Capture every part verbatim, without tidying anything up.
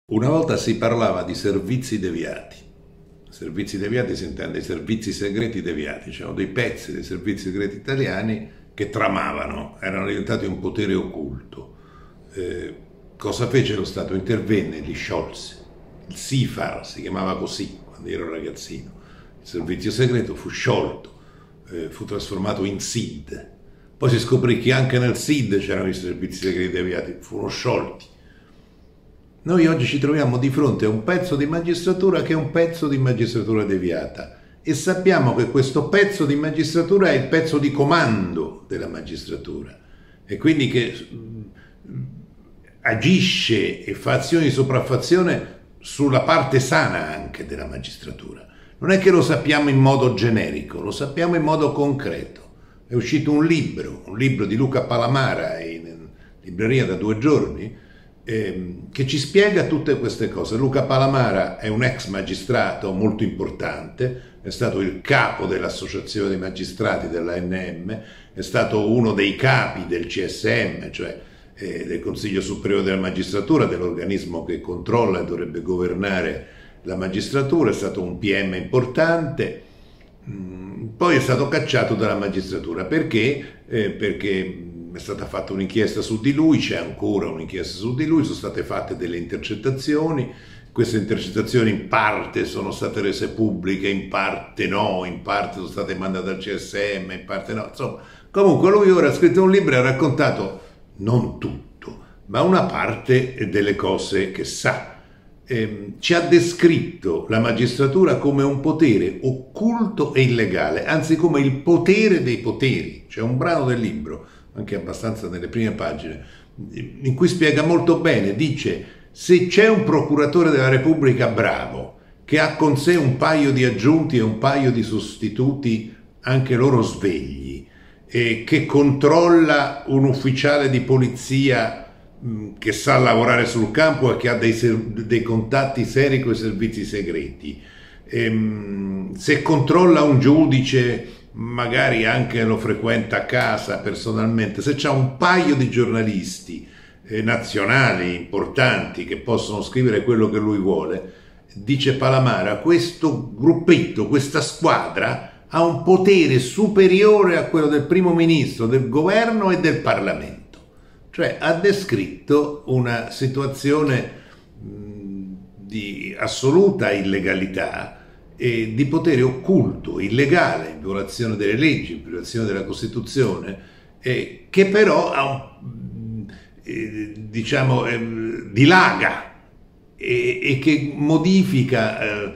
Una volta si parlava di servizi deviati. Servizi deviati si intende i servizi segreti deviati, c'erano dei pezzi dei servizi segreti italiani che tramavano, erano diventati un potere occulto. Eh, cosa fece lo Stato? Intervenne, li sciolse. Il SIFAR si chiamava così quando ero ragazzino. Il servizio segreto fu sciolto, eh, fu trasformato in S I D. Poi si scoprì che anche nel S I D c'erano i servizi segreti deviati, furono sciolti. Noi oggi ci troviamo di fronte a un pezzo di magistratura che è un pezzo di magistratura deviata e sappiamo che questo pezzo di magistratura è il pezzo di comando della magistratura e quindi che agisce e fa azioni di sopraffazione sulla parte sana anche della magistratura. Non è che lo sappiamo in modo generico, lo sappiamo in modo concreto. È uscito un libro, un libro di Luca Palamara in libreria da due giorni, che ci spiega tutte queste cose. Luca Palamara è un ex magistrato molto importante, è stato il capo dell'Associazione dei Magistrati dell'A N M, è stato uno dei capi del C S M, cioè eh, del Consiglio Superiore della Magistratura, dell'organismo che controlla e dovrebbe governare la magistratura, è stato un P M importante, poi è stato cacciato dalla magistratura. Perché? Eh, perché è stata fatta un'inchiesta su di lui, c'è ancora un'inchiesta su di lui, sono state fatte delle intercettazioni, queste intercettazioni in parte sono state rese pubbliche, in parte no, in parte sono state mandate al C S M, in parte no, insomma. Comunque lui ora ha scritto un libro e ha raccontato non tutto, ma una parte delle cose che sa. Eh, ci ha descritto la magistratura come un potere occulto e illegale, anzi come il potere dei poteri. C'è un brano del libro, anche abbastanza nelle prime pagine, in cui spiega molto bene, dice: se c'è un procuratore della Repubblica bravo, che ha con sé un paio di aggiunti e un paio di sostituti, anche loro svegli, e che controlla un ufficiale di polizia mh, che sa lavorare sul campo e che ha dei, dei contatti seri con i servizi segreti, e, mh, se controlla un giudice, magari anche lo frequenta a casa personalmente, se c'è un paio di giornalisti eh, nazionali importanti che possono scrivere quello che lui vuole, dice Palamara, questo gruppetto, questa squadra ha un potere superiore a quello del primo ministro, del governo e del Parlamento. Cioè ha descritto una situazione mh, di assoluta illegalità e di potere occulto, illegale, in violazione delle leggi, in violazione della Costituzione, eh, che però ha un, eh, diciamo, eh, dilaga e, e che modifica, eh,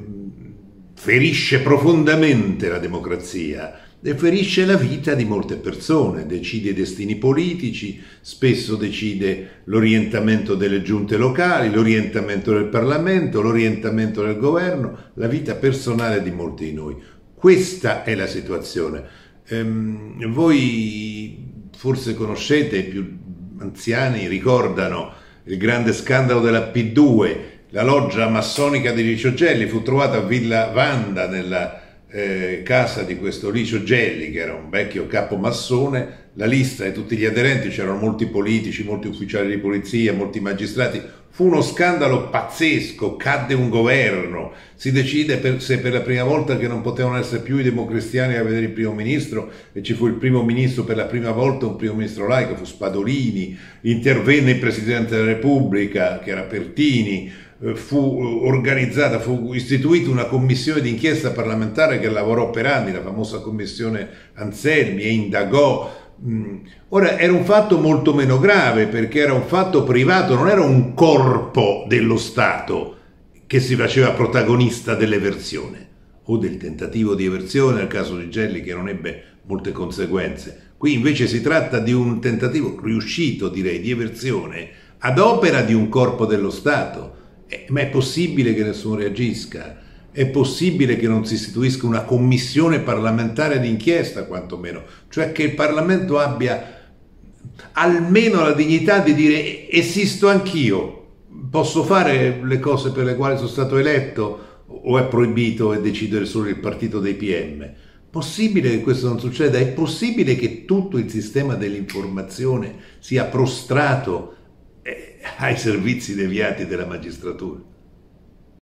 ferisce profondamente la democrazia e ferisce la vita di molte persone, decide i destini politici, spesso decide l'orientamento delle giunte locali, l'orientamento del Parlamento, l'orientamento del governo, la vita personale di molti di noi. Questa è la situazione. Ehm, voi forse conoscete, i più anziani ricordano il grande scandalo della P due, la loggia massonica di Licio Gelli fu trovata a Villa Vanda nella Eh, casa di questo Licio Gelli, che era un vecchio capo massone. La lista di tutti gli aderenti, c'erano molti politici, molti ufficiali di polizia, molti magistrati. Fu uno scandalo pazzesco, cadde un governo, si decide per, se per la prima volta che non potevano essere più i democristiani a vedere il primo ministro, e ci fu il primo ministro per la prima volta, un primo ministro laico, fu Spadolini, intervenne il Presidente della Repubblica, che era Pertini, fu organizzata, fu istituita una commissione d'inchiesta parlamentare che lavorò per anni, la famosa commissione Anselmi, e indagò. Ora, era un fatto molto meno grave perché era un fatto privato, non era un corpo dello Stato che si faceva protagonista dell'eversione o del tentativo di eversione, nel caso di Gelli, che non ebbe molte conseguenze. Qui invece si tratta di un tentativo riuscito, direi, di eversione ad opera di un corpo dello Stato. Eh, ma è possibile che nessuno reagisca? È possibile che non si istituisca una commissione parlamentare d'inchiesta, quantomeno? Cioè che il Parlamento abbia almeno la dignità di dire: esisto anch'io, posso fare le cose per le quali sono stato eletto, o è proibito e decidere solo il partito dei P M? Possibile che questo non succeda? È possibile che tutto il sistema dell'informazione sia prostrato eh, ai servizi deviati della magistratura.